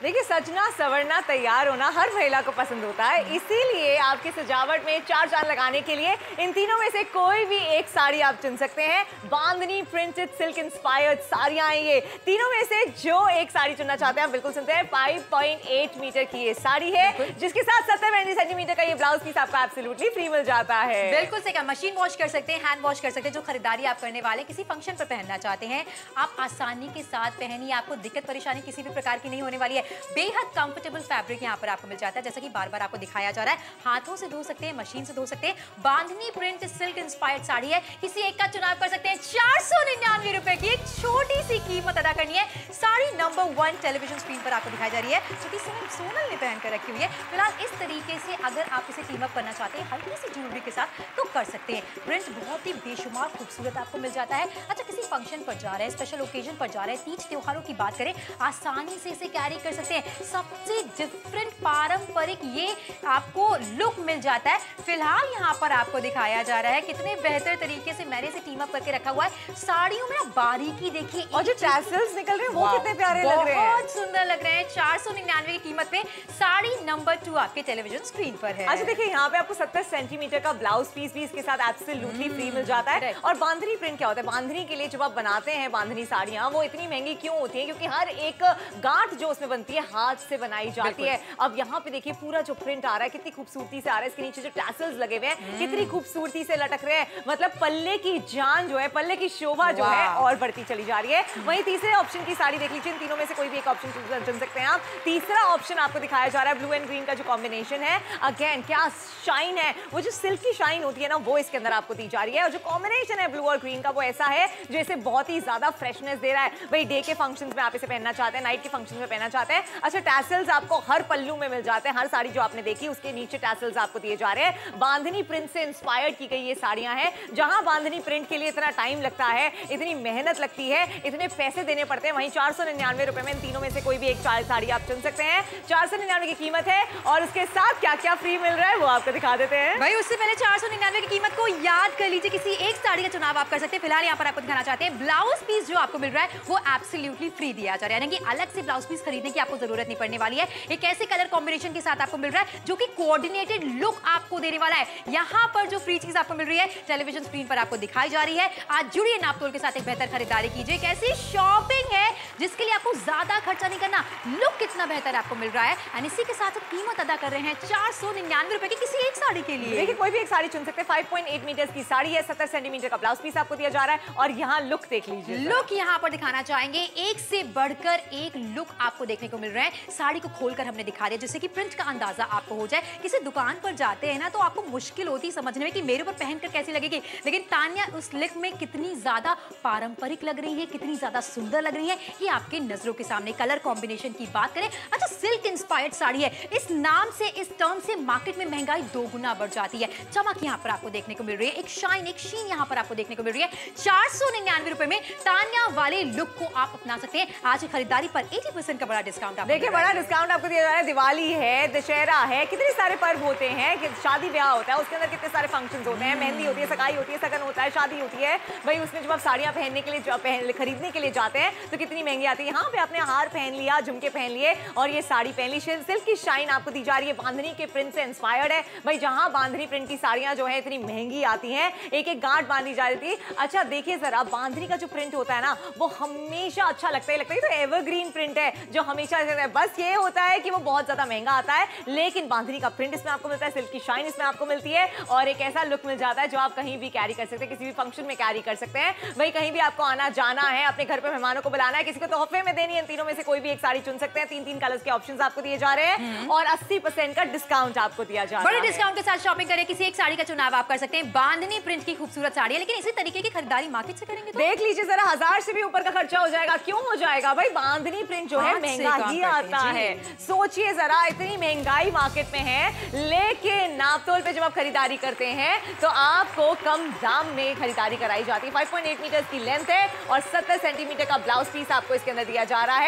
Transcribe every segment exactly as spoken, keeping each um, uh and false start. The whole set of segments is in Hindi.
देखिए, सजना सवरना तैयार होना हर महिला को पसंद होता है, इसीलिए आपकी सजावट में चार चांद लगाने के लिए इन तीनों में से कोई भी एक साड़ी आप चुन सकते हैं। बांधनी प्रिंटेड सिल्क इंस्पायर्ड साड़ियां हैं ये। तीनों में से जो एक साड़ी चुनना चाहते हैं आप बिल्कुल सुनते हैं। पाँच पॉइंट आठ मीटर की ये साड़ी है, जिसके साथ सत्तर पैंतीस सेंटीमीटर का ये ब्लाउज पीस आपको एब्सोल्युटली फ्री मिल जाता है। बिल्कुल सही कहा। मशीन वॉश कर सकते हैं, हैंड वॉश कर सकते हैं। जो खरीदारी आप करने वाले किसी फंक्शन पर पहनना चाहते हैं, आप आसानी के साथ पहनिए, आपको दिक्कत परेशानी किसी भी प्रकार की नहीं होने वाली है। बेहद कंफर्टेबल फैब्रिक यहाँ पर आपको मिल जाता है, जैसा कि बार बार आपको दिखाया जा रहा है। हाथों से धो सकते हैं, मशीन से धो सकते हैं। Bandhani print silk inspired sari है, किसी एक का चुनाव कर सकते हैं। चार सौ निन्यानवे रुपए की एक छोटी सी कीमत अदा करनी है। Sari number one television screen पर आपको दिखाई जा रही है, जो कि सोनल ने पहन कर रखी हुई है। फिलहाल इस तरीके से अगर आप इसे टीम अप करना चाहते हैं हल्की सी ज्वेलरी के साथ, तो कर सकते हैं। प्रिंट बहुत ही बेशुमार खूबसूरत आपको मिल जाता है। अच्छा, किसी फंक्शन पर जा रहे हैं, स्पेशल ओकेजन पर जा रहे हैं, तीज त्योहारों की बात करें, आसानी से इसे कैरी कर सकते हैं। सबसे डिफरेंट पारंपरिक ये आपको लुक मिल जाता है। फिलहाल यहाँ पर आपको दिखाया जा रहा है कितने बेहतर तरीके से मैंने इसे टीम अप करके रखा हुआ है। साड़ियों में बारीकी देखिए, और जो टैसल्स निकल रहे हैं वो कितने प्यारे लग रहे हैं, बहुत सुंदर लग रहे हैं। चार सौ निन्यानवे की कीमत पे साड़ी नंबर टू आपके टेलीविजन स्क्रीन पर है। अच्छा देखिए, यहाँ पे आपको सत्तर सेंटीमीटर का ब्लाउज पीस भी इसके साथ एब्सोल्युटली फ्री मिल जाता है। और बांधनी प्रिंट क्या होता है, बांधनी के लिए जब आप बनाते हैं बांधनी साड़ियां, वो इतनी महंगी क्यों होती है, क्योंकि हर एक गांठ जो उसमें बनती है हाथ से बनाई जाती है। अब यहाँ पे देखिए पूरा जो प्रिंट आ रहा है कितनी खूबसूरती से आ रहा है। इसके नीचे जो टैसल्स लगे हुए हैं कितनी खूबसूरती से लटक रहे हैं, मतलब पल्ले की जान जो है, पल्ले की शोभा जो है और बढ़ती चली जा रही है। वहीं तीसरे ऑप्शन की साड़ी देख लीजिए, तीनों में से कोई भी एक ऑप्शन चुन सकते हैं आप। तीसरा ऑप्शन आपको दिखाया जा रहा है ब्लू एंड ग्रीन का जो कॉम्बिनेशन है। अगेन क्या शाइन है, वो जो सिल्क की शाइन होती है ना, वो इसके अंदर आपको दी जा रही है। और जो कॉम्बिनेशन है ब्लू और ग्रीन का, वो ऐसा है जो इसे बहुत ही ज्यादा फ्रेशनेस दे रहा है। भाई डे के फंक्शंस में आप इसे पहनना चाहते हैं, नाइट के फंक्शंस में पहनना चाहते हैं। अच्छा, टैसल्स आपको हर पल्लू में मिल जाते हैं। हर साड़ी जो आपने देखी उसके नीचे टैसल्स आपको दिए जा रहे हैं। बांधनी प्रिंट से इंस्पायर्ड की गई ये साड़ियां हैं। जहां बांधनी प्रिंट के लिए इतना टाइम लगता है, इतनी मेहनत लगती है, इतने पैसे देने पड़ते हैं, वहीं चार सौ निन्यानवे रुपए में इन तीनों में से कोई भी एक साड़ी आप चुन सकते हैं। चार सौ निन्यानवे की कीमत है, और उसके साथ क्या क्या फ्री मिल रहा है वो आपको दिखा देते हैं। भाई उससे पहले चार सौ निन्यानवे की कीमत को याद कर लीजिए, किसी एक साड़ी का चुनाव आप कर सकते हैं। फिलहाल यहाँ पर आपको दिखाना चाहते हैं ब्लाउज पीस जो आपको मिल रहा है वो एब्सोल्युटली फ्री दिया जा रहा है, यानी कि अलग से ब्लाउज पीस खरीदने की आपको जरूरत नहीं पड़ने वाली है। एक ऐसे कलर कॉम्बिनेशन के साथ आपको मिल रहा है जो कि कोऑर्डिनेटेड लुक आपको देने वाला है। यहाँ पर जो फ्री चीज आपको मिल रही है टेलीविजन स्क्रीन पर आपको दिखाई जा रही है। आज जुड़िए नापतोल के साथ, एक बेहतर खरीदारी कीजिए। एक ऐसी शॉपिंग है जिसके लिए आपको ज्यादा खर्चा नहीं करना, लुक कितना बेहतर आपको मिल रहा है, और इसी के साथ कीमत अदा कर रहे हैं चार सौ निन्यानवे रुपए की किसी एक साड़ी के लिए। देखिए कोई भी एक साड़ी चुन सकते हैं। पाँच पॉइंट आठ मीटर की साड़ी है, सत्तर सेंटीमीटर का ब्लाउज पीस आपको दिया जा रहा है। और यहाँ लुक देख लीजिए, लुक यहाँ पर दिखाना चाहेंगे, एक से बढ़कर एक लुक आपको देखने को मिल रहा है। साड़ी को खोलकर हमने दिखा दिया जिससे कि प्रिंट का अंदाजा आपको हो जाए। किसी दुकान पर जाते हैं ना तो आपको मुश्किल होती है समझने में कि मेरे ऊपर पहनकर कैसी लगेगी, लेकिन तान्या उस लुक में कितनी ज्यादा पारंपरिक लग रही है, कितनी ज्यादा सुंदर लग रही है, ये आपके नजरों के सामने। कलर कॉम्बिनेशन की बात करें, अच्छा सिल्क इंस्पायर्ड साड़ी है, इस नाम से, इस टर्म से मार्केट में महंगाई दो गुना बढ़ जाती है। चमक यहाँ पर आपको देखने को मिल रही है, एक शाइन, एक शीन यहाँ पर आपको देखने को मिल रही है। चार सौ निन्यानवे रुपए में तान्या वाले लुक को आप अपना सकते हैं। आज खरीदारी पर अस्सी परसेंट का बड़ा डिस्काउंट आपको देखिए, बड़ा डिस्काउंट आपको दिया जा रहा है। दिवाली है, दशहरा है, कितने सारे पर्व होते हैं, कि शादी ब्याह होता है, उसके अंदर कितने सारे फंक्शंस होते हैं, मेहंदी होती है, सगाई होती है, सगन होता है, शादी होती है। भाई उसमें जब आप साड़ियां पहनने के लिए पहन, खरीदने के लिए जाते हैं तो कितनी महंगी आती है। यहाँ पे आपने हार पहन लिया, झुमके पहन लिए और ये साड़ी पहन ली, सिल्क की शाइन आपको दी जा रही है, बांधनी के प्रिंट से इंस्पायर्ड है। भाई जहाँ बांधनी प्रिंट की साड़ियां जो है इतनी महंगी आती हैं, एक एक गांठ बांधी जा रही थी। अच्छा देखिए जरा, बांधनी का जो प्रिंट होता है ना, वो हमेशा अच्छा लगता है, लगता है तो एवरग्रीन प्रिंट है जो हमेशा है। बस ये होता है कि वो बहुत ज्यादा महंगा आता है, लेकिन बांधनी का प्रिंट इसमें आपको मिलता है, सिल्क की शाइन इसमें आपको मिलती है, और एक ऐसा लुक मिल जाता है जो आप कहीं भी कैरी कर सकते हैं, किसी भी फंक्शन में कैरी कर सकते हैं। भाई कहीं भी आपको आना जाना है, अपने घर पे मेहमानों को बुलाना है, किसी को तोहफे में देनी है, तीनों में से कोई भी एक साड़ी चुन सकते हैं। तीन तीन कलर्स के ऑप्शंस आपको दिए जा रहे हैं और अस्सी परसेंट का डिस्काउंट आपको दिया जा रहा है। बड़े डिस्काउंट के साथ शॉपिंग करें, किसी एक साड़ी का चुनाव आप कर सकते हैं। बांधनी प्रिंट की खूबसूरत साड़ी है, लेकिन इसी तरीके की खरीदारी मार्केट से करेंगे तो देख लीजिए जरा, हजार से भी ऊपर का खर्चा हो जाएगा। क्यों हो जाएगा भाई, बांधनी प्रिंट जो है महंगा ही आता है। सोचिए जरा, इतनी महंगाई मार्केट में है, लेकिन नापतोल पे जब आप खरीदारी करते हैं तो आपको कम दाम में खरीदारी कराई जाती है। पाँच पॉइंट आठ मीटर की लेंथ है और सत्तर सेंटीमीटर का ब्लाउज पीस आपको इसके अंदर दिया जा रहा है। सिर्फ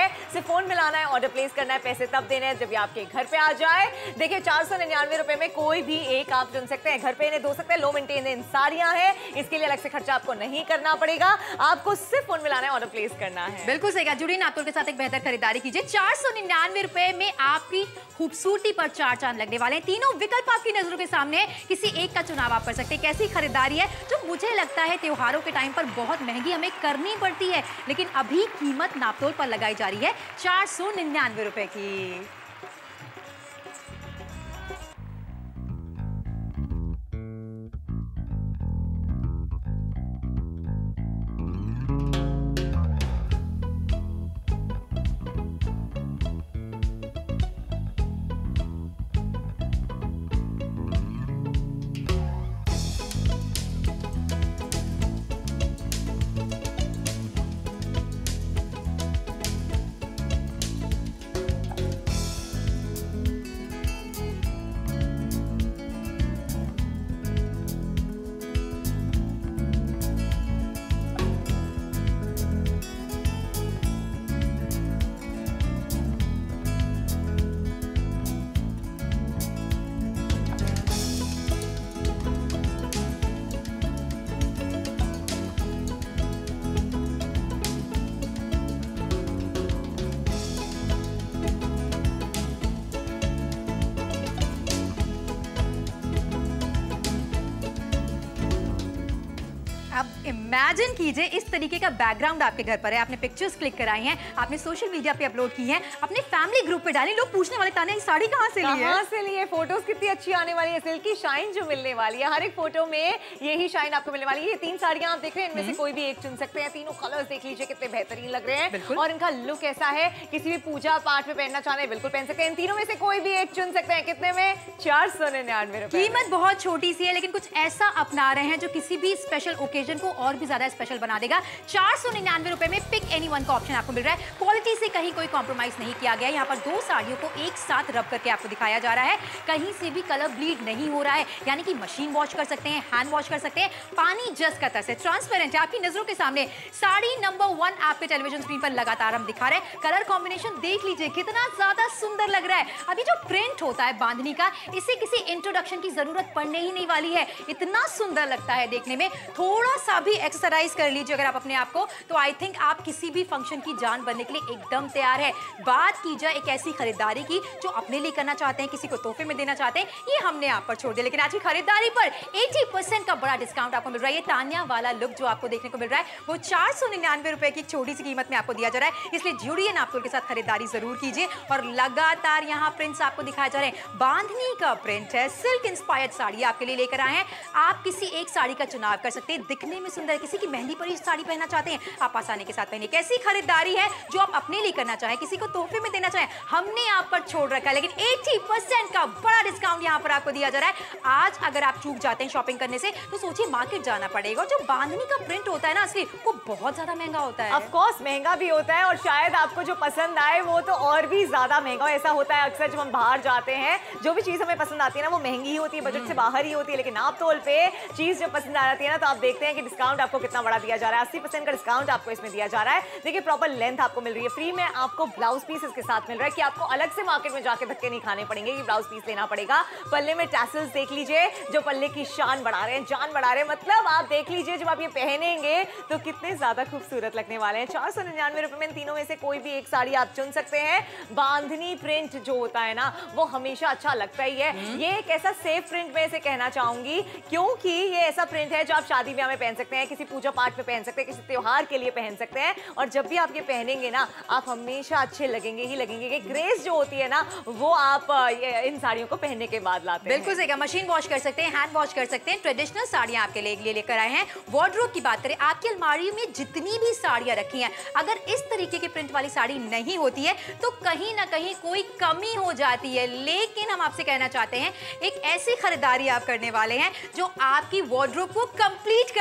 फोन मिलाना है, ऑर्डर प्लेस करना है, पैसे तब देने हैं जब ये आपके घर पे आ जाए। देखिए चार सौ निन्यानवे रुपए में कोई भी एक आप चुन सकते हैं, घर पे इन्हें धो सकते हैं। लो मेंटेनेंस साड़ियां हैं, इसके लिए अलग से खर्चा आपको नहीं करना पड़ेगा, आपको सिर्फ फोन मिलाना है, ऑर्डर प्लेस करना है। बिल्कुल सही कहा। जुड़ी नापतोल के साथ एक बेहतर खरीदारी कीजिए। चार सौ निन्यानवे रुपए में आपकी खूबसूरती पर चार चांद लगने वाले हैं। तीनों विकल्प आपकी नजरों के सामने है, किसी एक का चुनाव आप कर सकते हैं। कैसी खरीदारी है जो मुझे लगता है त्योहारों के टाइम पर बहुत महंगी हमें करनी पड़ती है, लेकिन अभी कीमत नापतोल पर लगाई जा रही है चार सौ निन्यानवे रुपए की। इमेजिन कीजिए इस तरीके का बैकग्राउंड आपके घर पर है, आपने पिक्चर्स क्लिक कराई हैं, आपने सोशल मीडिया पे अपलोड की हैं, अपने फैमिली ग्रुप पे डाली, लोग पूछने वाले ताने साड़ी कहाँ से ली है? कहाँ से ली है? फोटोज कितनी अच्छी आने वाली है, सिल्की शाइन जो मिलने वाली है, हर एक फोटो में यही शाइन आपको मिलने वाली है। ये तीन साड़ियां आप देख रहे हैं, इनमें से कोई भी एक चुन सकते हैं। तीनों कलर्स देख लीजिए कितने बेहतरीन लग रहे हैं और इनका लुक ऐसा है, किसी भी पूजा पाठ में पहनना चाह रहे हैं बिल्कुल पहन सकते हैं। इन तीनों में से कोई भी एक चुन सकते हैं। कितने में? चार सौ निन्यानवे रुपए। कीमत बहुत छोटी सी है, लेकिन कुछ ऐसा अपना रहे हैं जो किसी भी स्पेशल ओकेजन को और भी ज्यादा स्पेशल बना देगा। चार सौ निन्यानवे रुपए में पिक एनी वन का ऑप्शन आपको मिल रहा है। क्वालिटी से कहीं कोई कॉम्प्रोमाइज नहीं किया गया। यहाँ पर दो साड़ियों को एक साथ रब करके आपको दिखाया जा रहा है, कहीं से भी कलर ब्लीड नहीं हो रहा है, यानी कि मशीन वॉश कर सकते हैं, हैंड वॉश कर सकते हैं, पानी जस्ट का तरह से ट्रांसपेरेंट है आपकी नजरों के सामने। साड़ी नंबर वन आपके टेलीविजन स्क्रीन पर लगातार हम दिखा रहे हैं। कलर कॉम्बिनेशन देख लीजिए कितना ज्यादा सुंदर लग रहा है। अभी जो प्रिंट होता है बांधनी का, इसे किसी इंट्रोडक्शन की जरूरत पड़ने ही नहीं वाली है, इतना सुंदर लगता है देखने में। थोड़ा सा भी एक्सरसाइज कर लीजिए अगर आप अपने आप को, तो आई थिंक आप किसी भी फंक्शन की जान बनने के लिए एकदम तैयार है। बात की जाए एक ऐसी खरीदारी की जो अपने लिए करना चाहते हैं, किसी को तोहफे में देना चाहते हैं, ये हमने आप पर छोड़ दिया। लेकिन आज की खरीदारी पर अस्सी परसेंट का बड़ा डिस्काउंट आपको मिल रहा है। ये तानिया वाला लुक जो आपको देखने को मिल रहा है वो चार सौ निन्यानवे रुपए की छोटी सी कीमत में आपको दिया जा रहा है। इसलिए जुड़िए नापतोल के साथ खरीदारी जरूर कीजिए। और लगातार यहाँ प्रिंट्स आपको दिखाए जा रहे हैं। बांधनी का प्रिंट है, सिल्क इंस्पायर्ड साड़ी आपके लिए लेकर आए हैं। आप किसी एक साड़ी का चुनाव कर सकते हैं, दिखने में सुंदर, किसी की मेहंदी पर साड़ी पहनना चाहते हैं आप आसानी के साथ पहनिए। कैसी खरीदारी है जो आप अपने लिए करना चाहें, किसी को तोहफे में देना चाहें, हमने आप पर छोड़ रखा है। लेकिन अस्सी परसेंट का बड़ा डिस्काउंट यहाँ पर आपको दिया जा रहा है। आज अगर आप चूक जाते हैं शॉपिंग करने से, तो सोचिए मार्केट जाना पड़ेगा। और जो बांधनी का प्रिंट होता है ना असली, वो बहुत ज्यादा महंगा होता है। ऑफ कोर्स महंगा भी होता है और शायद आपको जो पसंद आए वो तो और भी ज्यादा महंगा। ऐसा होता है अक्सर जब हम बाहर जाते हैं, जो भी चीज हमें पसंद आती है ना वो महंगी ही होती है, बजट से बाहर ही होती है। लेकिन नापतोल पे चीज जो पसंद आ जाती है ना, तो आप देखते हैं कि डिस्काउंट आपको कितना बड़ा दिया जा रहा है। अस्सी परसेंट का डिस्काउंट आपको इसमें दिया जा रहा है। देखिए प्रॉपर लेंथ आपको मिल रही है, फ्री में आपको ब्लाउज पीस इसके साथ मिल रहा है कि आपको अलग से मार्केट में जाके धक्के नहीं खाने पड़ेंगे कि ब्लाउज पीस लेना पड़ेगा। पल्ले में टैसल्स देख लीजिए जो पल्ले की शान बढ़ा रहे हैं, जान बढ़ा रहे हैं। मतलब आप देख लीजिए जब आप ये पहनेंगे तो कितने ज्यादा खूबसूरत लगने वाले हैं। चार सौ निन्यानवे रुपए में इन तीनों में से कोई भी एक साड़ी आप चुन सकते हैं। बांधनी प्रिंट जो होता है ना वो हमेशा अच्छा लगता ही है। ये एक ऐसा सेफ प्रिंट में इसे कहना चाहूंगी, क्योंकि ये ऐसा प्रिंट है जो आप शादी ब्याह में पहन सकते हैं, किसी पूजा पाठ में पहन सकते हैं, किसी त्योहार के लिए पहन सकते हैं। और जब भी आप ये पहनेंगे ना, आप हमेशा अच्छे लगेंगे ही लगेंगे। कि ग्रेस जो होती है ना वो आप इन साड़ियों को पहनने के बाद लाते हैं। बिल्कुल सही, मशीन वॉश कर सकते हैं, हैंड वॉश कर सकते हैं। ट्रेडिशनल साड़ियां आपके लिए लेकर आए हैं। वार्डरोब की बात करें, आपकी अलमारी में जितनी भी साड़ियां रखी हैं, अगर इस तरीके की प्रिंट वाली साड़ी नहीं होती है तो कहीं ना कहीं कोई कमी हो जाती है। लेकिन हम आपसे कहना चाहते हैं एक ऐसी खरीदारी आप करने वाले हैं जो आपकी वार्डरोब को कंप्लीट कर देगी,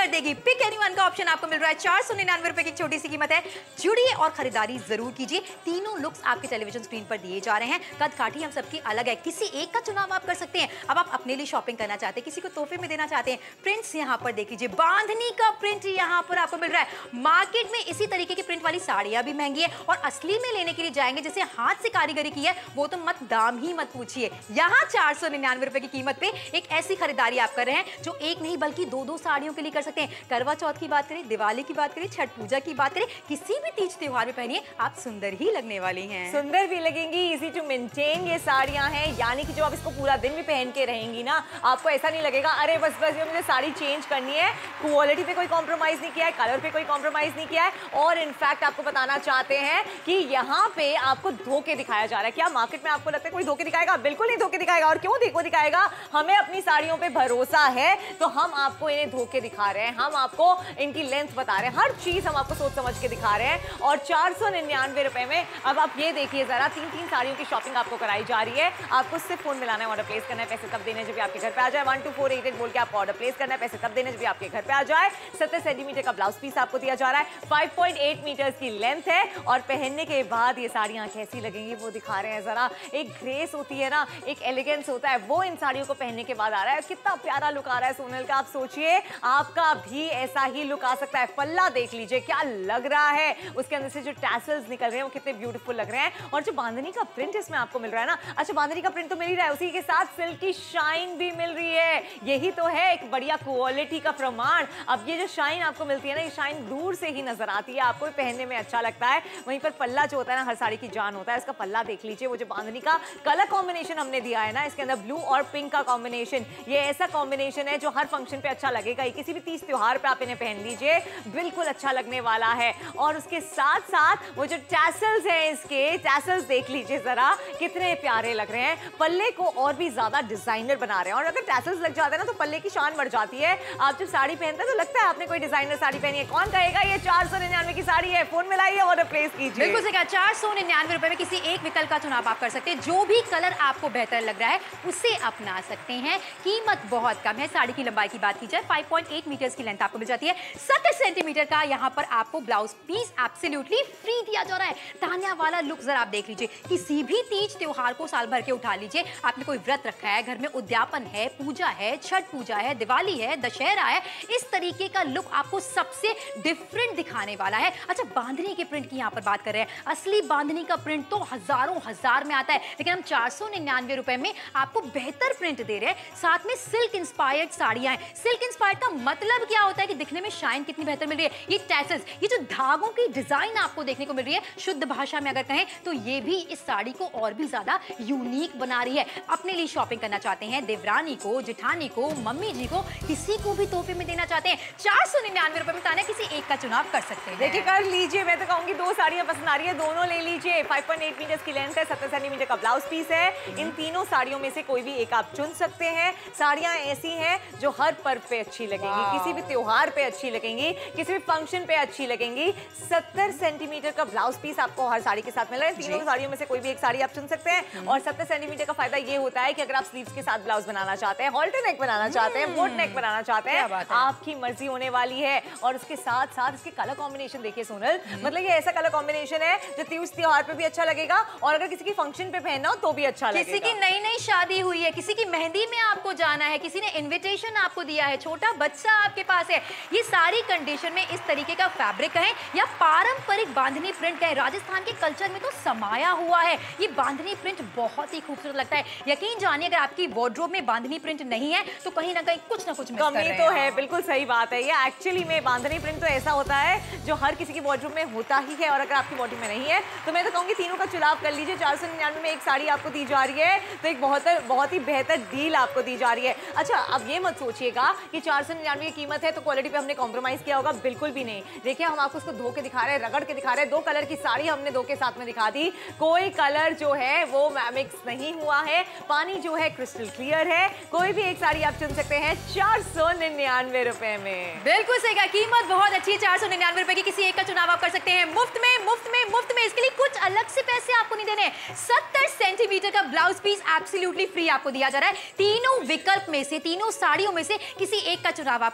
पिक एनीवन का ऑप्शन आपको मिल रहा है। चार सौ निन्यानवे रुपए की छोटी सी कीमत है। जुड़िए और खरीदारी जरूर कीजिए। तीनों लुक्स आपके टेलीविजन स्क्रीन पर दिए जा रहे हैं। कद काठी हम सबकी अलग है, किसी एक का चुनाव आप कर सकते हैं। अब आप अपने लिए शॉपिंग करना चाहते हैं, किसी को तोहफे में देना चाहते हैं, प्रिंट्स यहाँ पर देख लीजिए। बांधनी का प्रिंट यहाँ पर आपको मिल रहा है। मार्केट में इसी तरीके की प्रिंट वाली साड़ियां भी महंगी है और असली में लेने के लिए जाएंगे जैसे हाथ से कारीगरी की है, वो तो मत दाम ही मत पूछिए। यहाँ चार सौ निन्यानवे रुपए की कीमत पे एक ऐसी खरीदारी आप कर रहे हैं जो एक नहीं बल्कि दो दो साड़ियों के लिए कर सकते हैं। करवा चौथ की बात करें, दिवाली की बात करें, छठ पूजा की बात करें, किसी भी तीज त्योहार में पहनिए, आप सुंदर ही लगने वाली हैं। सुंदर भी लगेंगी, इजी टू मेंटेन ये साड़ियां हैं, यानी कि जो आप इसको पूरा दिन भी पहन के रहेंगी ना, आपको ऐसा नहीं लगेगा अरे बस बस ये मुझे साड़ी चेंज करनी है। क्वालिटी पे कोई कॉम्प्रोमाइज नहीं किया है, कलर पे कोई कॉम्प्रोमाइज नहीं किया है और इनफैक्ट आपको बताना चाहते हैं कि यहाँ पे आपको धोखे दिखाया जा रहा है। क्या मार्केट में आपको लगता है कोई धोखे दिखाएगा? बिल्कुल नहीं धोखे दिखाएगा। और क्यों देखो दिखाएगा? हमें अपनी साड़ियों पे भरोसा है तो हम आपको इन्हें धोखे दिखा रहे हैं, हम आपको इनकी लेंथ बता रहे हैं, हर चीज हम आपको सोच समझ के दिखा रहे हैं। और चार सौ निन्यानवे रुपए में अब आप ये देखिए जरा, तीन तीन साड़ियों की शॉपिंग आपको कराई जा रही है। आपको सिर्फ फोन मिलाना है, ऑर्डर प्लेस करना है, पैसे तब देने जब भी आपके घर पे आ जाए। One two four eight eight बोल के आपको ऑर्डर प्लेस करना है, पैसे तब देने जब भी आपके घर पे आ जाए। सत्तर सेंटीमीटर का ब्लाउज पीस आपको दिया जा रहा है, फाइव पॉइंट एट मीटर्स की लेंथ है और पहनने के बाद ये साड़ियां कैसी लगेंगी वो दिखा रहे हैं जरा। एक ग्रेस होती है ना, एक एलिगेंस होता है, वो इन साड़ियों को पहनने के बाद आ रहा है। कितना प्यारा लुक आ रहा है सोनल का, आप सोचिए आपका भी ऐसा ही लुक आ सकता है। पल्ला देख लीजिए क्या लग रहा है, उसके अंदर से जो टैसल्स निकल रहे हैं वो कितने ब्यूटीफुल लग रहे हैं। और जो बांधनी का प्रिंट इसमें आपको मिल रहा है ना, अच्छा बांधनी का प्रिंट तो मिल ही रहा है, उसी के साथ सिल्क की शाइन भी मिल रही है। यही तो है एक बढ़िया क्वालिटी का प्रमाण। अब ये जो शाइन आपको मिलती है ना, ये शाइन दूर से ही नजर आती है, आपको पहनने में अच्छा लगता है। वहीं पर पल्ला जो होता है ना, हर साड़ी की जान होता है। इसका पल्ला देख लीजिए, वो जो बांधनी का कलर कॉम्बिनेशन हमने दिया है ना, इसके अंदर ब्लू और पिंक का कॉम्बिनेशन, ये ऐसा कॉम्बिनेशन है जो हर फंक्शन पे अच्छा लगेगा ही। किसी भी तीज त्योहार पे आप इन्हें पहन लीजिए, बिल्कुल अच्छा लगने वाला है। और उसके साथ साथ वो जो टैसल्स हैं, इसके टैसल्स देख लीजिए जरा, कितने प्यारे लग रहे हैं। पल्ले को और भी ज्यादा डिजाइनर बना रहे हैं और अगर टैसल्स लग जाते हैं ना तो पल्ले की शान बढ़ जाती है। आप जब साड़ी पहनते हैं तो लगता है आपने कोई डिजाइनर साड़ी पहनी है। कौन कहेगा ये चार सौ निन्यानवे की साड़ी है? फोन मिलाइए, ऑर्डर प्लेस कीजिए। बिल्कुल सही, चार सौ निन्यानवे रुपए में किसी एक विकल्प का चुनाव आप कर सकते हैं। जो भी कलर आपको बेहतर लग रहा है उसे अपना सकते हैं। कीमत बहुत कम है। साड़ी की लंबाई की बात की जाए, फाइव पॉइंट एट मीटर्स की लेंथ आपको मिल जाती है। सत्तर सेंटीमीटर का यहाँ पर आपको ब्लाउज पीस एब्सोल्युटली फ्री दिया जा रहा है। तानिया वाला लुक जरा आप देख लीजिए। किसी भी तीज त्योहार को साल भर के उठा लीजिए, आपने कोई व्रत रखा है, घर में उद्यापन है, पूजा है, छठ पूजा है, दिवाली है, दशहरा है, इस तरीके का लुक आपको सबसे डिफरेंट दिखाने वाला है। अच्छा, बांधनी के प्रिंट की यहाँ पर बात कर रहे हैं। असली बांधनी का प्रिंट तो हजारों हजार में आता है, लेकिन हम चार सौ निन्यानवे रुपए में आपको बेहतर प्रिंट दे रहे हैं। साथ में सिल्क इंस्पायर्ड साड़ियां हैं। सिल्क इंस्पायर्ड का मतलब क्या होता है कि दिखने में शाइन कितनी बेहतर मिल रही है। ये टैसल्स, ये जो धागों की डिजाइन आपको देखने को मिल रही है, शुद्ध भाषा में अगर कहें तो ये भी इस साड़ी को और भी ज्यादा यूनिक बना रही है। अपने लिए शॉपिंग करना चाहते हैं, देवरानी को, जेठानी को, मम्मी जी को, किसी को भी तोहफे में देना चाहते हैं, चार सौ निन्यानवे रुपए में ताने किसी एक का चुनाव कर सकते हैं। देखिए कर लीजिए, मैं तो कहूंगी दो साड़ियां पसंद आ रही है, दोनों ले लीजिए। फाइव पॉइंट एट मीटर्स की लेंथ है, सत्तर सेंटीमीटर का ब्लाउज पीस है। इन तीनों साड़ियों में से कोई भी एक आप चुन सकते हैं। साड़ियां ऐसी हैं जो हर पर्व पे अच्छी लगेंगी, किसी भी त्योहार पे अच्छी लगेंगी, किसी भी फंक्शन पे अच्छी लगेंगी। सत्तर सेंटीमीटर का ब्लाउज पीस आपको हर साड़ी के साथ मिल रहा है। तीनों साड़ियों में से कोई भी एक साड़ी आप चुन सकते हैं। और सत्तर सेंटीमीटर का फायदा ये होता है कि अगर आप स्लीव्स के साथ ब्लाउज बनाना चाहते हैं, हॉल्टर नेक बनाना चाहते हैं, बोट नेक बनाना चाहते हैं, आपकी मर्जी होने वाली है। और उसके साथ साथ इसके कलर कॉम्बिनेशन देखिए सोनल, मतलब ये ऐसा कलर कॉम्बिनेशन है जो तीज त्योहार पे भी अच्छा लगेगा और अगर किसी की फंक्शन पे पहनना हो तो भी अच्छा लगेगा। किसी की नई नई शादी हुई है, किसी की मेहंदी में आपको जाना है, किसी ने इनविटेशन आपको दिया है, छोटा बच्चा आपके पास है, ये सारी कंडीशन में इस तरीके का फैब्रिक कहें या पारंपरिक बांधनी प्रिंट कहें, राजस्थान के कल्चर में तो समाया हुआ है। ये बांधनी प्रिंट बहुत ही खूबसूरत लगता है। यकीन जानिए अगर आपकी वार्डरोब में बांधनी प्रिंट नहीं है तो कहीं ना कहीं कुछ ना कुछ मिस कर रहे हैं। कमी तो है, बिल्कुल सही बात है। ये एक्चुअली में बांधनी प्रिंट तो ऐसा होता है जो हर किसी की वार्डरोब में होता ही है और अगर आपकी वार्डरोब में नहीं है तो मैं तो कहूंगी तीनों का चुनाव कर लीजिए। चार सौ निन्यानवे में एक साड़ी आपको दी जा रही है तो एक बहुत बहुत ही बेहतर डील आपको दी जा रही है। अच्छा, अब ये मत सोचिएगा कि चार सौ निन्यानवे की कीमत है तो क्वालिटी पे हमने कॉम्प्रोमाइज किया होगा, बिल्कुल भी नहीं। देखिए हम आपको उसको धो के दिखा रहे हैं, रगड़ के दिखा रहे हैं। दो कलर की साड़ी हमने दो के साथ में दिखा दी, कोई कलर जो है वो मिक्स नहीं हुआ है, पानी जो है क्रिस्टल क्लियर है। कोई भी एक साड़ी आप चुन सकते हैं चार सौ निन्यानवे रुपए में। बिल्कुल सही कहा, कीमत बहुत अच्छी है। चार सौ निन्यानवे रुपए की किसी एक का चुनाव आप कर सकते हैं, मुफ्त में मुफ्त में मुफ्त में। इसके लिए कुछ अलग से पैसे आपको नहीं देने। सत्तर सेंटीमीटर का ब्लाउज पीस एब्सोल्युटली फ्री आपको दिया जा रहा है। तीनों विकल्प में से, तीनों साड़ियों में से किसी एक का चुनाव आप कर सकते हैं।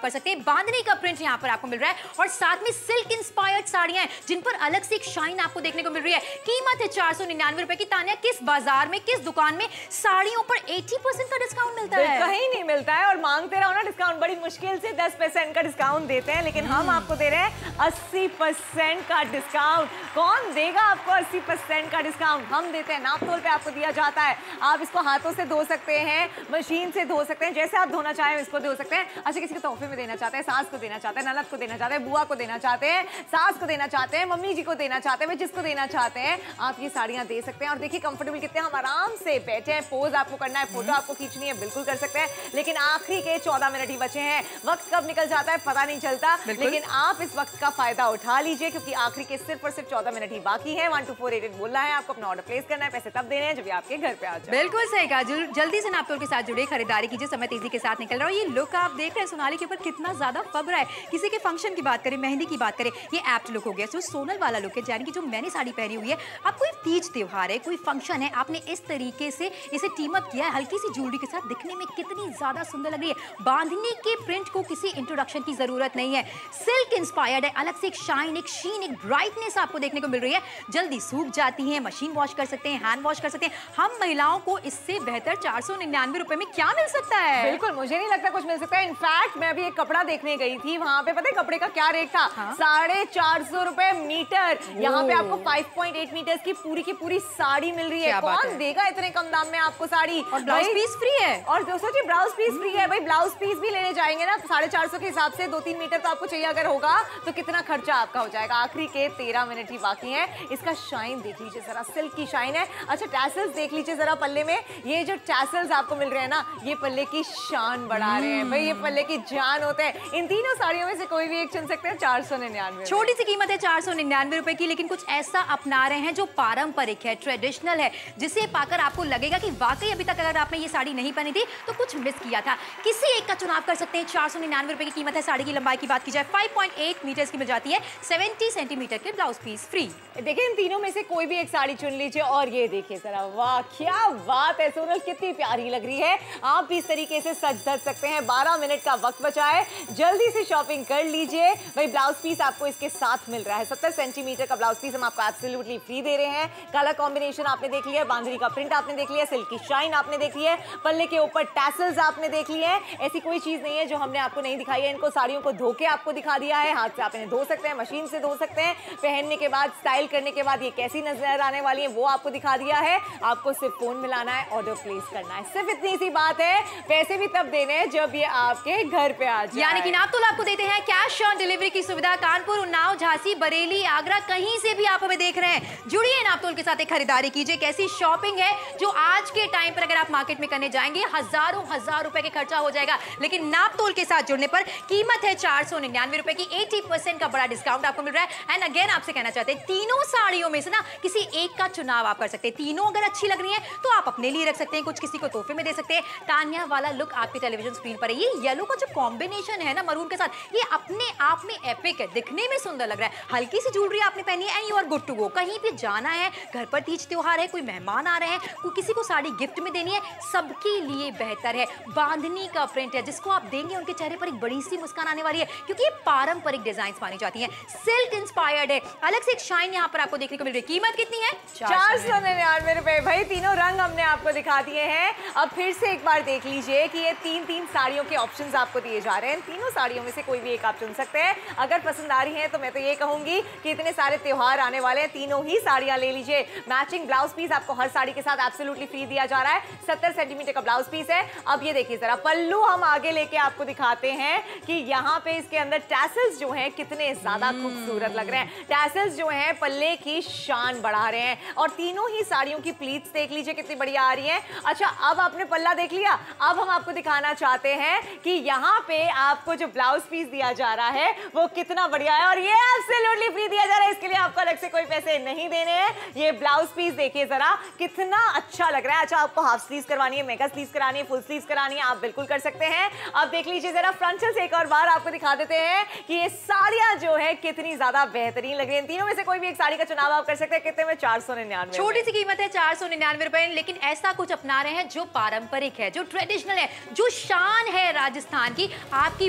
बांधनी का प्रिंट यहाँ पर आपको मिल रहा है और साथ में सिल्क इंस्पायर्ड साड़ियां हैं जिन पर अलग से एक शाइन आपको देखने को मिल रही है। कीमत है चार सौ निन्यानवे रुपए की। तानिया, किस बाजार में, किस दुकान में साड़ियों पर अस्सी परसेंट का डिस्काउंट मिलता है? कहीं नहीं मिलता है, और मांगते रहो ना डिस्काउंट, बड़ी मुश्किल से दस परसेंट का डिस्काउंट देते हैं, लेकिन हम आपको दे रहे हैं अस्सी परसेंट का डिस्काउंट। कौन देगा आपको अस्सी परसेंट का डिस्काउंट? हम देते हैं, नाप तोल पे आपको दिया जाता है। आप इसको हाथों से धो सकते हैं, मशीन से धो सकते हैं, जैसे आप धोना चाहें इसको धो सकते हैं। अच्छा, किसी को तोहफे में देना चाहते हैं, सास को देना चाहते हैं, ननद को देना चाहते हैं, बुआ को देना चाहते हैं, सास को देना चाहते हैं, मम्मी जी को देना चाहते हैं, जिसको देना चाहते हैं आप ये साड़ियां दे सकते हैं। और देखिए कंफर्टेबल कितने, हम आराम से बैठे हैं, पोज आपको करना है, फोटो आपको खींचनी है, बिल्कुल कर सकते हैं। लेकिन आखिरी के चौदह मिनट ही बचे हैं, वक्त कब निकल जाता है पता नहीं चलता, लेकिन आप इस वक्त का फायदा उठा लीजिए क्योंकि आखिरी के सिर्फ और सिर्फ चौदह मिनट ही बाकी है। One two four eight eight बोलना है आपको, अपना ऑर्डर प्लेस करना है, पैसे तब देने हैं जब ये आपके घर पे आ जाए। बिल्कुल सही कहा, जल्दी से नापतोल के साथ जुड़े, खरीदारी कीजिए, समय तेजी के साथ निकल रहा है। ये लुक आप देख रहे हैं सोनाली के ऊपर कितना ज्यादा फब रहा है। किसी के फंक्शन की बात करें, मेहंदी की बात करें, ये एप्ट लुक हो गया। जो सोनल वाला लुक है, यानी कि जो मैंने साड़ी पहनी हुई है, अब कोई तीज त्योहार है, कोई फंक्शन है, आपने इस तरीके से इसे टीम अप किया है हल्की सी ज्वेलरी के साथ, दिखने में कितनी ज्यादा सुंदर लग रही है। बांधनी के प्रिंट को किसी इंट्रोडक्शन की जरूरत नहीं है, सिल्क इंस्पायर्ड है, अलग से एक शाइन, एक शीन, एक ब्राइटनेस आपको देखने को मिल रही है। जल्दी सूख जाती है, मशीन वॉश कर सकते हैं, हैंड वॉश कर सकते हैं। हम महिलाओं को इससे बेहतर चार सौ निन्यानवे रुपए में क्या मिल सकता है? बिल्कुल, मुझे नहीं लगता कुछ मिल सकता है। इनफैक्ट मैं अभी एक कपड़ा देखने गई थी, वहां पे पता है कपड़े का क्या रेट था? हाँ? साढ़े चार सौ रुपए मीटर। यहाँ पे आपको पाँच पॉइंट आठ मीटर्स की पूरी की पूरी साड़ी मिल रही है। कौन देगा इतने कम दाम में आपको साड़ी? और ब्लाउज पीस फ्री है। और दोस्तों जी ब्लाउज पीस फ्री है भाई। ब्लाउज पीस भी लेने जाएंगे ना साढ़े चार सौ के हिसाब से, दो तीन मीटर तो आपको चाहिए अगर होगा तो कितना खर्चा आपका हो जाएगा। आखिरी के तेरह मिनट ही बाकी है। इसका शाइन देख लीजिए जरा, सिल्क की शाइन है। अच्छा, टैसल्स देख लीजिए जरा पल्ले में, ये जो टैसल्स आपको मिल रहे हैं ना, ये पल्ले की शान बढ़ा रहे हैं भाई, ये पल्ले की जान होते हैं। इन तीनों साड़ियों में से कोई भी एक चुन सकते हैं चार सौ निन्यानवे। छोटी सी कीमत है चार सौ निन्यानवे रुपए की, लेकिन कुछ ऐसा अपना रहे हैं जो पारंपरिक है, ट्रेडिशनल है, जिसे पाकर आपको लगेगा कि वाकई अभी तक अगर आपने ये साड़ी नहीं पहनी थी तो कुछ मिस किया था। किसी एक का चुनाव कर सकते हैं। चार सौ निन्यानवे रुपए की कीमत है। साड़ी की लंबाई की बात की जाए पाँच पॉइंट आठ मीटर की मिल जाती है, सत्तर सेंटीमीटर के ब्लाउज पीस फ्री। देखिए इन तीनों में से कोई भी एक साड़ी चुन लीजिए और ये देखिए जरा, वाह क्या बात है सोनल, कितनी प्यारी लग रही है। आप भी इस तरीके से सज धज सकते हैं। बारह मिनट का वक्त बचा है, जल्दी से शॉपिंग कर लीजिए भाई। ब्लाउज पीस आपको इसके साथ मिल रहा है, सत्तर सेंटीमीटर का ब्लाउज पीस हम आपको एब्सोल्युटली फ्री दे रहे हैं। कलर कॉम्बिनेशन आपने देख लिया, बांधनी का प्रिंट आपने देख लिया, सिल्क की शाइन आपने देख लिया, पल्ले के ऊपर टैसल्स आपने देख लिए हैं। ऐसी कोई चीज नहीं है जो हमने आपको नहीं दिखाई है। इनको साड़ियों को धो के आपको दिखा दिया है, हाथ से आप इन्हें धो सकते हैं, मशीन से धो सकते हैं, पहनने के बाद स्टाइल करने के बाद ये कैसी नजर आने वाली है वो आपको दिखा दिया है। आपको सिर्फ फोन मिलाना है, ऑर्डर प्लेस करना है, सिर्फ इतनी सी बात है। पैसे भी तब देने हैं जब ये आपके घर पे आ जाए। यानी कि नापतोल आपको देते हैं कैश ऑन डिलीवरी की सुविधा। कानपुर, उन्नाव, झांसी, बरेली, आगरा, कहीं से भी आप हमें देख रहे हैं, जुड़िए नापतोल के साथ, एक खरीदारी कीजिए। कैसी शॉपिंग है जो आज के टाइम पर अगर आप मार्केट में करने जाएंगे हजारों हजार रुपए के खर्चा हो जाएगा, लेकिन नापतोल के साथ जुड़ने पर कीमत है चार सौ निन्यानवे रुपए की। अस्सी परसेंट का बड़ा डिस्काउंट आपको मिल रहा है। एंड अगेन आपसे कहना चाहते हैं, तीनों साड़ियों में से ना किसी एक का चुनाव आप कर सकते हैं। तीनों अगर अच्छी लग रही है तो आप अपने लिए रख सकते हैं, कुछ किसी को तोहफे में दे सकते हैं। तानिया वाला लुक आपके टेलीविजन स्क्रीन पर है। ये येलो का जो कॉम्बिनेशन है ना मरून के साथ, ये अपने आप में एपिक है, दिखने में सुंदर लग रहा है। हल्की सी ज्वेलरी आपने पहनी है and you are good to go. कहीं पे जाना है, घर पर तीज त्योहार है, कोई मेहमान आ रहे हैं, कोई किसी को साड़ी गिफ्ट में देनी है, सबके लिए बेहतर है। बांधनी का प्रिंट है, जिसको आप देंगे उनके चेहरे पर एक बड़ी सी मुस्कान आने वाली है, क्योंकि ये पारंपरिक डिजाइन मानी जाती है। सिल्क इंस्पायर्ड है, अलग से एक शाइन यहाँ पर आपको देखने को मिल रही है। कीमत कितनी है? चार सौ निन्यानवे रुपए। भाई तीनों रंग हमने आपको दिखा दिए हैं। अब फिर से एक बार देख लीजिए कि ये तीन तीन साड़ियों के ऑप्शंस आपको दिए जा रहे हैं। तीनों साड़ियों में से कोई भी एक आप चुन सकते हैं। अगर पसंद आ रही है तो मैं तो ये कहूंगी कि इतने सारे त्योहार आने वाले हैं, तीनों ही साड़ियां ले लीजिए। मैचिंग ब्लाउज पीस आपको हर साड़ी के साथ एब्सोल्युटली फ्री दिया जा रहा है। सत्तर सेंटीमीटर का ब्लाउज पीस है। अब ये देखिए जरा, पल्लू हम आगे लेके आपको दिखाते हैं कि यहाँ पे इसके अंदर टैसल्स जो हैं कितने ज्यादा खूबसूरत लग रहे हैं। टैसल्स जो हैं पल्ले की शान बढ़ा रहे हैं। और तीनों ही साड़ियों की प्लीट्स देख लीजिए कितनी बढ़िया आ रही है। अच्छा, अब आपने पल्ला देख लिया, अब हम आपको दिखाना चाहते हैं कि यहाँ पे आपको जो ब्लाउज पीस दिया जा रहा है वो कितना बढ़िया है, और ये एब्सोल्युटली फ्री दिया जा रहा है। इसके लिए आपको अलग से कोई पैसे नहीं देने हैं। ये ब्लाउज पीस देखिए जरा, कितना अच्छा लग रहा है। अच्छा, आपको हाफ स्लीव्स करवानी है, मेगा स्लीव्स करानी है, फुल स्लीव्स करानी है, आप बिल्कुल कर सकते हैं। अब देख लीजिए जरा, फ्रंटल से एक और बार आपको दिखा देते हैं कि ये साड़ियां जो है कितनी ज्यादा बेहतरीन लग रही है। तीनों में से कोई भी एक साड़ी का चुनाव आप कर सकते हैं। कितने में? चार सौ निन्यानवे। छोटी सी कीमत है चार सौ निन्यानवे रुपए, लेकिन ऐसा कुछ अपना रहे हैं जो पारंपरिक है, जो ट्रेडिशनल है, जो शान है राजस्थान की, आपकी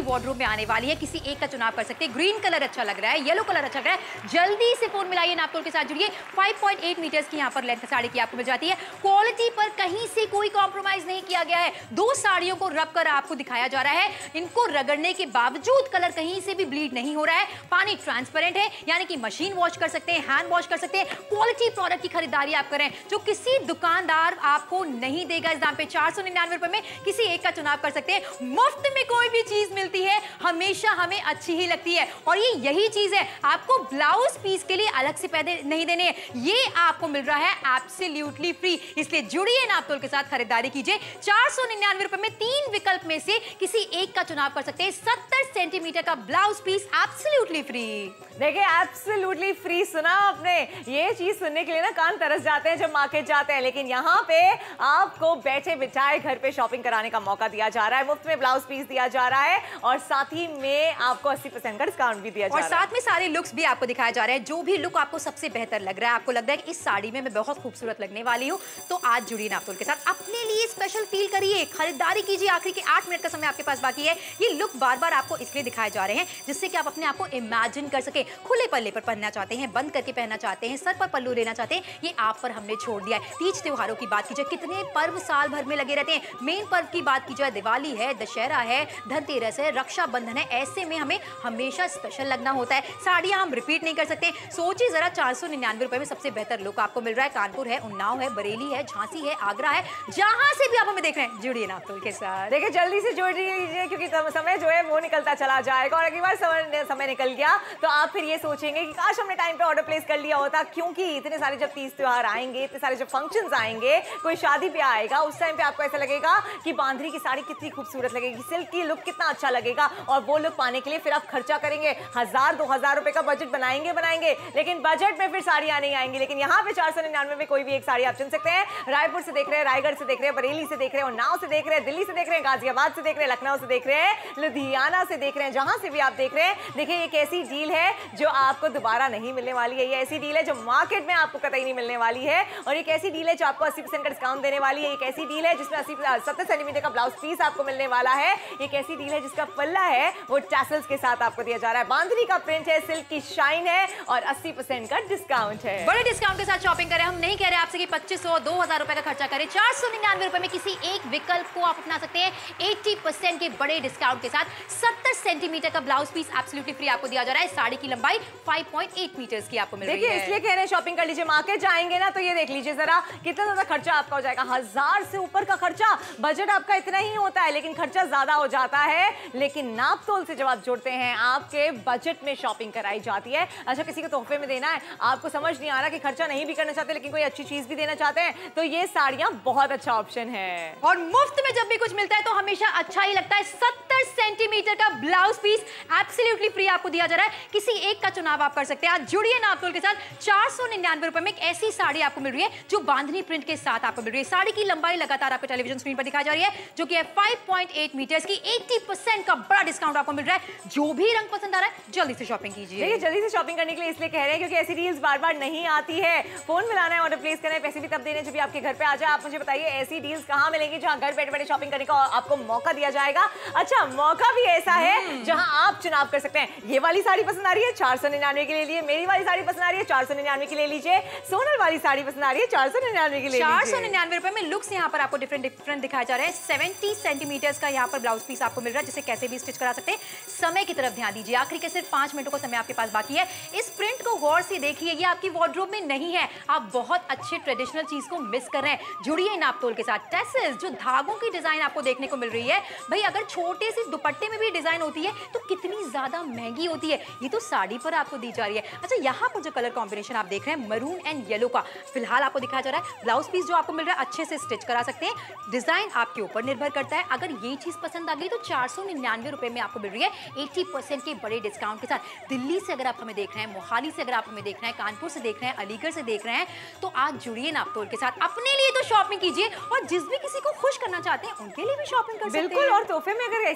वार्डरोब में आने वाली है। किसी एक का चुनाव कर सकते हैं। ग्रीन कलर अच्छा लग रहा है, येलो कलर अच्छा लग रहा है। जल्दी से फोन मिलाइए, नापतोल के साथ जुड़िए। पाँच पॉइंट आठ मीटर्स की यहाँ पर लेंथ साड़ी की आपको मिल जाती है। क्वालिटी पर कहीं से कोई कॉम्प्रोमाइज नहीं किया गया है। दो साड़ियों को रब कर आपको दिखाया जा रहा है। इनको रगड़ने के बावजूद कलर कहीं से भी ब्लीड नहीं हो रहा है। पानी ट्रांसपेरेंट है, यानी कि मशीन वॉश कर सकते हैं, हैंड वॉश कर सकते हैं। क्वालिटी प्रोडक्ट की खरीदारी आप करें जो किसी दुकानदार आपको नहीं देगा। इस दाम पे चार सौ निन्यानवे रुपए में किसी एक का चुनाव कर सकते हैं। मुफ्त में कोई भी चीज मिलती है हमेशा हमें अच्छी ही लगती है, और ये यही चीज है। आपको ब्लाउज पीस के लिए अलग से पैसे नहीं देने हैं, ये आपको मिल रहा है एब्सोल्युटली फ्री। इसलिए जुड़िए, नापतोल के साथ खरीदारी कीजिए। चार सौ निन्यानवे रुपए में तीन विकल्प में से किसी एक का चुनाव कर सकते हैं। सत्तर सेंटीमीटर का ब्लाउज पीस एब्सोल्युटली फ्री। देखिए एब्सोल्युटली फ्री, सुना आपने? ये चीज सुनने के लिए ना कान तरस जाते हैं जब मार्केट जाते हैं, लेकिन यहाँ पे आपको बैठे बिठाए घर पे शॉपिंग कराने का मौका दिया जा रहा है। मुफ्त में ब्लाउज पीस दिया जा रहा है और साथ ही में आपको अस्सी परसेंट का डिस्काउंट भी दिया जा रहा है। और साथ में सारे लुक्स भी आपको दिखाए जा रहे हैं। जो भी लुक आपको सबसे बेहतर लग रहा है, आपको लग रहा है कि इस साड़ी में मैं बहुत खूबसूरत लगने वाली हूँ, तो आज जुड़िए नापतोल के साथ। अपने लिए स्पेशल फील करिए, खरीदारी कीजिए। आखिरी के आठ मिनट का समय आपके पास बाकी है। ये लुक बार बार आपको इसलिए दिखाए जा रहे हैं जिससे कि आप अपने आप को इमेजिन कर सके। खुले पल्ले पर पहनना चाहते हैं, बंद करके पहनना चाहते हैं, सर पर पल्लू लेना चाहते हैं, ये आप पर हमने छोड़ दिया है। तीज त्योहारों की बात कीजिए, कितने पर्व साल भर में लगे रहते हैं। मेन पर्व की बात कीजिए, दिवाली है, दशहरा है, धनतेरस है, रक्षाबंधन है, ऐसे में हमें हमेशा स्पेशल लगना होता है। साड़ियां हम रिपीट नहीं कर सकते। सोचिए जरा, चार सौ निन्यानवे रुपए में सबसे बेहतर लुक आपको मिल रहा है। कानपुर है, उन्नाव है, बरेली है, झांसी है, आगरा है, जहां से भी आप हमें देख रहे हैं, जुड़िए नापतोल के साथ। देखिए जल्दी से जुड़ लीजिए क्योंकि समय जो है वो निकलता चला जाएगा, और अगली बार समय समय निकल गया तो आप फिर ये सोचेंगे कि काश हमने टाइम पे ऑर्डर प्लेस कर लिया होता। क्योंकि इतने सारे जब तीज त्योहार आएंगे, इतने सारे जब फंक्शंस आएंगे, कोई शादी ब्याह आएगा, उस टाइम पे आपको ऐसा लगेगा कि बांधनी की साड़ी कितनी खूबसूरत लगेगी, सिल्क की लुक कितना अच्छा लगेगा, और वो लुक पाने के लिए फिर आप खर्चा करेंगे। हजार दो हजार रुपए का बजट बनाएंगे बनाएंगे लेकिन बजट में फिर साड़ियां नहीं आएंगी। लेकिन यहाँ पे चार सौ निन्यानवे में कोई भी एक साड़ी आप चुन सकते हैं। रायपुर से देख रहे हैं, रायगढ़ से देख रहे हैं, बरेली से देख रहे हैं, उन्नाव से देख रहे हैं, दिल्ली से देख रहे हैं, गाजियाबाद से देख रहे हैं, लखनऊ से देख रहे हैं, लुधियाना से देख रहे हैं, जहां से भी आप देख रहे हैं। देखिए एक ऐसी डील है जो आपको दोबारा नहीं मिलने वाली है। ये ऐसी डील है जो मार्केट में आपको कतई नहीं मिलने वाली है, और एक ऐसी डील है जो आपको अस्सी परसेंट का डिस्काउंट देने वाली है। एक ऐसी डील है जिसमें अस्सी सत्तर सेंटीमीटर का ब्लाउज पीस आपको मिलने वाला है। एक ऐसी डील है जिसका पल्ला है वो टैसल्स के साथ आपको दिया जा रहा है। बांधनी का प्रिंट है, सिल्क की शाइन है, और अस्सी परसेंट का डिस्काउंट है। बड़े डिस्काउंट के साथ शॉपिंग करें। हम नहीं कह रहे आपसे कि पच्चीस सौ दो हजार रुपए का खर्चा करें। चार सौ निन्यानवे रुपए में किसी एक विकल्प को आप अपना सकते हैं। अस्सी परसेंट के बड़े डिस्काउंट के साथ सत्तर सेंटीमीटर का ब्लाउज पीस एब्सोल्युटली फ्री आपको दिया जा रहा है। साड़ी की लंबाई पाँच पॉइंट आठ मीटर्स की आपको मिल रही है। देखिए इसलिए कह रहे हैं शॉपिंग कर लीजिए। मार्केट जाएंगे ना तो ये देख लीजिए जरा कितना ज्यादा खर्चा आपका हो जाएगा। हजार से ऊपर का खर्चा, बजट आपका इतना ही होता है लेकिन खर्चा ज्यादा हो जाता है। लेकिन नापतोल से जब आप जुड़ते हैं, आपके बजट में शॉपिंग कराई जाती है। अच्छा किसी को तोहफे में देना है, आपको समझ नहीं आ रहा कि खर्चा नहीं भी करना चाहते लेकिन कोई अच्छी चीज भी देना चाहते हैं, तो ये साड़ियां बहुत अच्छा ऑप्शन है। और मुफ्त में जब भी कुछ मिलता है तो हमेशा अच्छा ही लगता है। सत्तर सेंटीमीटर का ब्लाउज पीस एब्सोल्युटली फ्री आपको दिया जा रहा है। किसी एक का चुनाव आप कर सकते हैं। आज जुड़िए नापतोल के साथ। चार सौ निन्यानवे रुपए में एक ऐसी साड़ी आपको मिल रही है जो बांधनी प्रिंट के साथ आपको मिल रही है। साड़ी की लंबाई लगातार आपको टेलीविजन स्क्रीन पर दिखाई जा रही है, जो कि है पाँच पॉइंट आठ मीटर्स की। अस्सी परसेंट का बड़ा डिस्काउंट आपको मिल रहा है। जो भी रंग पसंद आ रहा है जल्दी से शॉपिंग कीजिए। देखिए जल्दी से शॉपिंग करने के लिए इसलिए कह रहे हैं क्योंकि ऐसी डील्स बार बार नहीं आती है। फोन मिलाना है, ऑर्डर प्लेस करना है, पैसे भी तब देने जब भी आपके घर पे आ जाए। आप मुझे बताइए ऐसी डील्स कहां मिलेंगी जहां घर बैठे बैठे शॉपिंग करने का आपको मौका दिया जाएगा। अच्छा मौका भी ऐसा है जहां आप चुनाव कर सकते हैं। ये वाली साड़ी पसंद आ रही है, चार सौ निन्यानवे के लिए लीजिए। मेरी वाली साड़ी पसंद आ रही है, चार सौ निन्यानवे के लिए लीजिए। सोनल वाली साड़ी पसंद आ रही है, चार सौ निन्यानवे के लिए चार सौ निन्यानवे रुपए में लुक्स यहाँ पर आपको डिफरेंट डिफरेंट दिखाए जा रहे हैं। सत्तर सेंटीमीटर्स का यहाँ पर ब्लाउज पीस आपको मिल रहा है, जिसे कैसे भी स्टिच करा सकते हैं। समय की तरफ ध्यान दीजिए। आखिरी के सिर्फ पांच मिनटों का समय आपके पास बाकी है। इस प्रिंट को गौर से देखिए, ये आपकी वार्डरोब में नहीं है। आप बहुत अच्छे ट्रेडिशनल चीज को मिस कर रहे हैं। जुड़िए नापतोल के साथ। टैसल्स, जो धागों की डिजाइन आपको देखने को मिल रही है, भाई अगर छोटे से दुपट्टे में भी डिजाइन होती है तो कितनी ज्यादा महंगी होती है। ये तो साड़ी पर आपको दी जा रही है। अच्छा यहाँ पर जो कलर कॉम्बिनेशन आप देख रहे हैं मरून एंड येलो का फिलहाल आपको दिखाया जा रहा है। ब्लाउज पीस जो आपको मिल रहा है अच्छे से स्टिच करा सकते हैं। डिजाइन आपके ऊपर निर्भर करता है। अगर ये चीज पसंद आ गई तो चार सौ निन्यानवे रुपए में आपको मिल रही है अस्सी परसेंट के बड़े डिस्काउंट के साथ। दिल्ली से अगर आप हमें देख रहे हैं, मोहाली से अगर आप हमें देख रहे हैं, कानपुर से देख रहे हैं, अलीगढ़ से देख रहे हैं, तो आज जुड़िए नापतोल के साथ। अपने लिए तो शॉपिंग कीजिए और जिस भी किसी को खुश करना चाहते हैं उनके लिए भी शॉपिंग कर सकते हैं। बिल्कुल, और तोहफे में अगर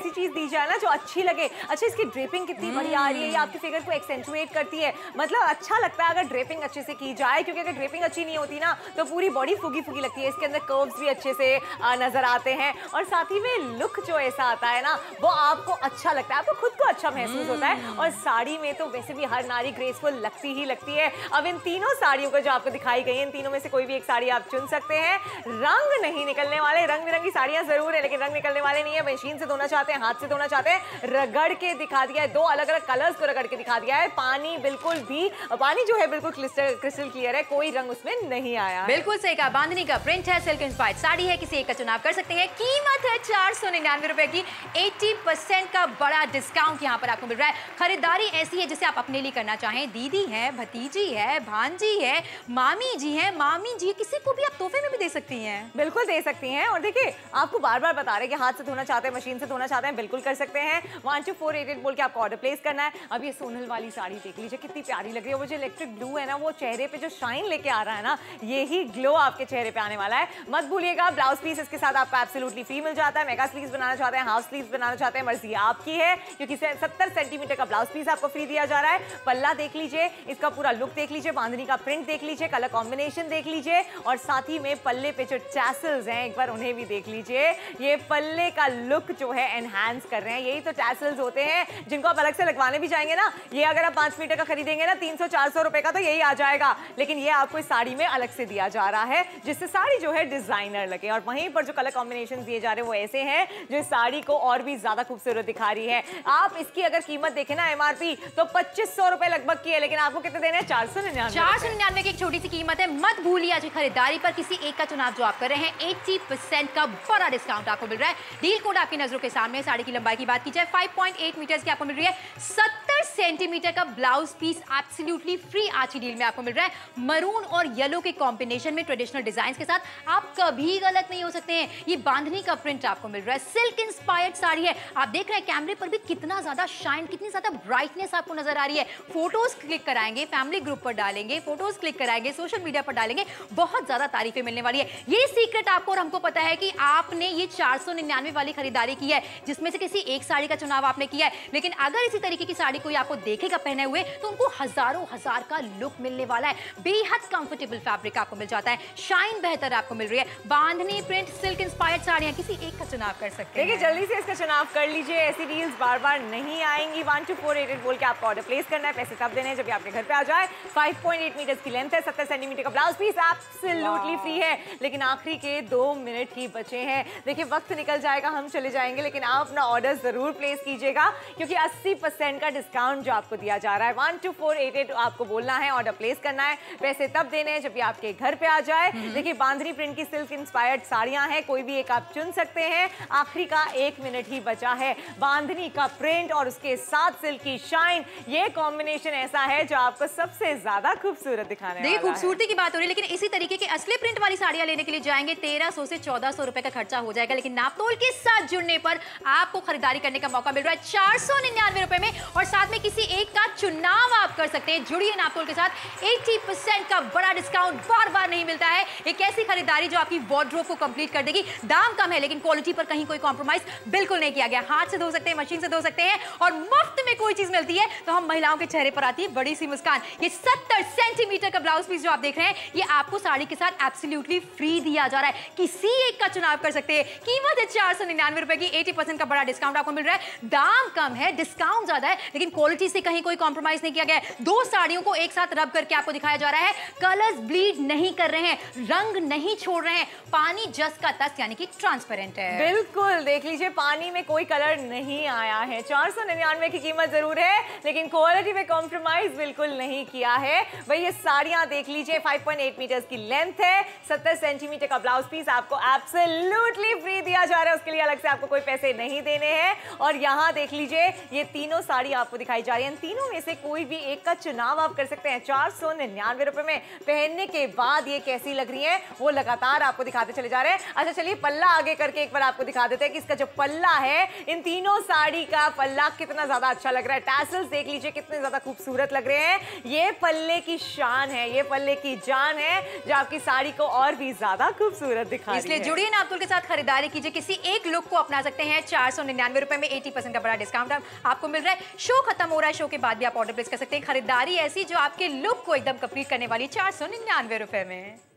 ऐसी चीज दी जाए ना जो अच्छी लगे। अच्छा, इसकी ड्रेपिंग कितनी बढ़िया आ रही है, ये आपके फिगर को एक्सेंचुएट करती है। मतलब अच्छा लगता है अगर ड्रेपिंग अच्छे से की जाए, क्योंकि अगर ड्रेपिंग अच्छी नहीं होती ना तो पूरी बॉडी फुगी फुगी लगती है। इसके अंदर कर्व्स भी अच्छे से नजर आते हैं और साथ ही में लुक जो ऐसा आता है ना वो आपको अच्छा लगता है, आपको खुद को अच्छा महसूस होता है। और साड़ी में तो वैसे भी हर नारी ग्रेसफुल लगती ही लगती है। अब इन तीनों साड़ियों को जो आपको दिखाई गई है, इन तीनों में से कोई भी एक साड़ी आप चुन सकते हैं। रंग नहीं निकलने वाले, रंग बिरंगी साड़ियां जरूर है लेकिन रंग निकलने वाले नहीं है। मशीन से धोना चाहते हैं, हाथ से धोना चाहते हैं, रगड़ के दिखा दिया है। दो अलग अलग कलर्स को रगड़ के दिखा दिया है। पानी बिल्कुल भी, पानी जो है बिल्कुल क्रिस्टल क्रिस्टल क्लियर है, कोई रंग उसमें नहीं आया। बिल्कुल सही कहा। बांधनी का प्रिंट है, सिल्क इंस्पायर्ड साड़ी है, किसी एक का चुनाव कर सकते हैं। कीमत है चार सौ निन्यानवे रुपए की। अस्सी परसेंट का बड़ा डिस्काउंट यहाँ पर आपको मिल रहा है। खरीदारी ऐसी है जिसे आप अपने लिए करना चाहें। दीदी है, भतीजी है, भांजी है, मामी जी है, मामी जी, किसी को भी आप तोहफे में भी दे सकती हैं। बिल्कुल दे सकती हैं। और देखिए आपको बार बार बता रहे हैं कि हाथ से धोना चाहते हैं, मशीन से धोना चाहते हैं, बिल्कुल कर सकते हैं। One two four eight eight बोल के आपको ऑर्डर प्लेस करना है। अब ये सोनल वाली साड़ी देख लीजिए कितनी प्यारी लग रही है। वो जो इलेक्ट्रिक ब्लू है ना, वो चेहरे पे जो शाइन लेके आ रहा है ना, यही ग्लो आपके चेहरे पे आने वाला है। मत भूलिएगा ब्लाउज पीस इसके साथ आपको एब्सोल्युटली फ्री मिल जाता है। मेगा स्लीव्स बनाना चाहते हैं, हाफ स्लीव्स बनाना चाहते हैं, मर्जी आपकी है, क्योंकि सत्तर सेंटीमीटर का ब्लाउज पीस आपको फ्री दिया जा रहा है। पल्ला देख लीजिए, इसका पूरा लुक देख लीजिए, बांधनी का प्रिंट देख लीजिए, कलर कॉम्बिनेशन देख लीजिए और साथ ही में पल्ले पे जो टैसल्स हैं एक बार उन्हें भी देख लीजिए। ये पल्ले का लुक जो है एनहांस कर रहे हैं। यही तो टैसल्स होते हैं जिनको आप अलग से लगवाने भी जाएंगे ना, ये अगर आप पांच मीटर का खरीदेंगे ना तीन सौ चार सौ रुपए का तो यही आ जाएगा, लेकिन ये आपको इस साड़ी में अलग से दिया जा रहा है जिससे साड़ी जो है डिजाइनर लगे। और वहीं पर जो कलर कॉम्बिनेशन दिए जा रहे हैं वो ऐसे हैं जो इस साड़ी को और भी ज्यादा खूबसूरत दिखा रही है। आप इसकी अगर कीमत देखें ना एमआरपी तो पच्चीस सौ रुपए लगभग की है, लेकिन आपको कितने देने हैं? चार सौ निन्यानवे चार सौ निन्यानवे की एक छोटी सी कीमत है। मत भूलिए आज की खरीदारी पर किसी एक का चुनाव जो आप कर रहे हैं अस्सी परसेंट का बड़ा डिस्काउंट आपको मिल रहा है। डील कोड आपकी नजरों के सामने। साड़ी की लंबाई की बात की जाए पाँच पॉइंट आठ मीटर की आपको मिल रही है। सत्तर सेंटीमीटर का ब्लाउज पीस एब्सोल्युटली फ्री आज की डील में आपको मिल रहा है। मरून और येलो के कॉम्बिनेशन में ट्रेडिशनल डिजाइन के साथ आप कभी गलत नहीं हो सकते हैं। ये बांधनी का प्रिंट आपको मिल रहा है, सिल्क इंस्पायर्ड साड़ी है। आप देख रहे हैं कैमरे पर भी कितना ज्यादा शाइन, कितनी ज्यादा ब्राइटनेस आपको नजर आ रही है। फोटोज क्लिक कराएंगे, फैमिली ग्रुप पर डालेंगे, फोटोज क्लिक कराएंगे, सोशल मीडिया पर डालेंगे, बहुत ज्यादा तारीफें मिलने वाली है। ये सीक्रेट आपको और हमको पता है कि आपने ये चार सौ निन्यानवे वाली खरीदारी की है जिसमें से किसी एक साड़ी का चुनाव आपने किया है, लेकिन अगर इसी तरीके की साड़ी कोई आपको देखेगा पहने हुए तो उनको हजारों हजार का लुक मिलने वाला है। बेहद कंफर्टेबल फैब्रिक आपको मिल जाता है, शाइन बेहतर आपको मिल रही है। बांधनी प्रिंट सिल्क इंस्पायर्ड साड़ियां, किसी एक का चुनाव कर सकते हैं। देखिए जल्दी से इसका चुनाव कर लीजिए, ऐसी डील्स बार बार नहीं आएंगी। One two four eight eight बोल के आपको ऑर्डर प्लेस करना है। पैसे तब देने हैं जब आपके घर पे आ जाए। पाँच पॉइंट आठ मीटर की लेंथ है, सत्तर सेंटीमीटर का ब्लाउज पीस एब्सोल्युटली फ्री है। लेकिन आखिरी के दो मिनट ही बचे हैं। देखिए वक्त निकल जाएगा, हम चले जाएंगे, लेकिन आप अपना ऑर्डर जरूर प्लेस कीजिएगा क्योंकि अस्सी परसेंट का डिस्काउंट जो आपको दिया जा रहा है। One two four eight eight आपको बोलना है, ऑर्डर प्लेस करना है। पैसे तब देने हैं जब ये आपके घर पे आ जाए। देखिए बांधनी प्रिंट की सिल्क इंस्पायर्ड साड़ियां हैं, कोई भी एक आप चुन सकते हैं। आखिरी का एक मिनट ही बचा है। बांधनी का प्रिंट और उसके साथ सिल्क की शाइन, ये कॉम्बिनेशन ऐसा है जो आपको सबसे ज्यादा खूबसूरत दिखाने वाला है। खूबसूरती की बात हो रही है, लेकिन इसी तरीके के असली प्रिंट वाली साड़ियां लेने के लिए जाएंगे तेरह सौ से चौदह सौ रुपए का खर्चा हो जाएगा, लेकिन नापतोल के साथ जुड़ने पर आपको खरीदारी करने का मौका मिल रहा है चार सौ निन्यानवे रुपए में और साथ में किसी एक का चुनाव आप कर सकते हैं। जुड़िए नापतोल के साथ, अस्सी परसेंट का बड़ा डिस्काउंट बार बार नहीं मिलता है। एक ऐसी खरीदारी जो आपकी वार्डरोब को कंप्लीट कर देगी। दाम कम है लेकिन क्वालिटी पर कहीं कोई कॉम्प्रोमाइज बिल्कुल नहीं किया गया। हाथ से धो सकते हैं, मशीन से धो सकते हैं और मुफ्त में कोई चीज मिलती है तो हम महिलाओं के चेहरे पर आती है बड़ी सी मुस्कान। ये सत्तर सेंटीमीटर का ब्लाउज पीस जो आप देख रहे हैं ये आपको साड़ी के साथ एब्सोल्युटली फ्री दिया जा रहा है। किसी एक का चुनाव कर सकते हैं। कीमत है चार सौ निन्यानवे रुपए की। अस्सी परसेंट का बड़ा डिस्काउंट आपको मिल रहा है। दाम कम है, डिस्काउंट ज्यादा है, लेकिन क्वालिटी से कहीं कोई कॉम्प्रोमाइज नहीं किया गया है। दो साड़ियों को एक साथ रब करके आपको दिखाया जा रहा है। कलर्स ब्लीड नहीं कर रहे हैं, रंग नहीं छोड़ रहे हैं, पानी जस का तस यानी कि ट्रांसपेरेंट है। बिल्कुल देख लीजिए, पानी में कोई कलर नहीं आया है। चार सौ निन्यानवे की कीमत जरूर है लेकिन क्वालिटी में कॉम्प्रोमाइज बिल्कुल नहीं किया है। भाई ये साड़ियां देख लीजिए, पाँच पॉइंट आठ मीटर की लेंथ है, सत्तर सेंटीमीटर का ब्लाउज पीस आपको एब्सोल्युटली फ्री दिया जा रहा है। उसके लिए अलग से आपको कोई पैसे नहीं देने हैं। और यहाँ देख लीजिए ये तीनों साड़ी आपको दिखाई जा रही है। इन तीनों में से कोई भी एक का चुनाव आप कर सकते हैं। चार सौ निन्यानवे रुपए में पहनने के बाद ये कैसी लग रही है वो लगातार आपको दिखाते चले जा रहे हैं। अच्छा चलिए पल्ला आगे करके एक बार आपको दिखा देते हैं कि इसका जो पल्ला है, इन तीनों साड़ी का पल्ला कितना ज्यादा अच्छा लग रहा है। टैसल्स देख लीजिए कितने ज्यादा खूबसूरत लग रहे हैं। ये पल्ले की शान है, ये पल्ले की जान है जो आपकी साड़ी को और भी ज्यादा खूबसूरत दिखा रही है। इसलिए जुड़िए नापतोल के साथ खरीदारी कीजिए, किसी एक लुक को अपना सकते हैं। चार सौ निन्यानवे रुपए में अस्सी परसेंट का बड़ा डिस्काउंट आपको मिल रहा है। शो खत्म हो रहा है, शो के बाद भी आप ऑर्डर प्लेस कर सकते हैं। खरीदारी ऐसी जो आपके लुक को एकदम कंप्लीट करने वाली, चार सौ निन्यानवे रुपए में।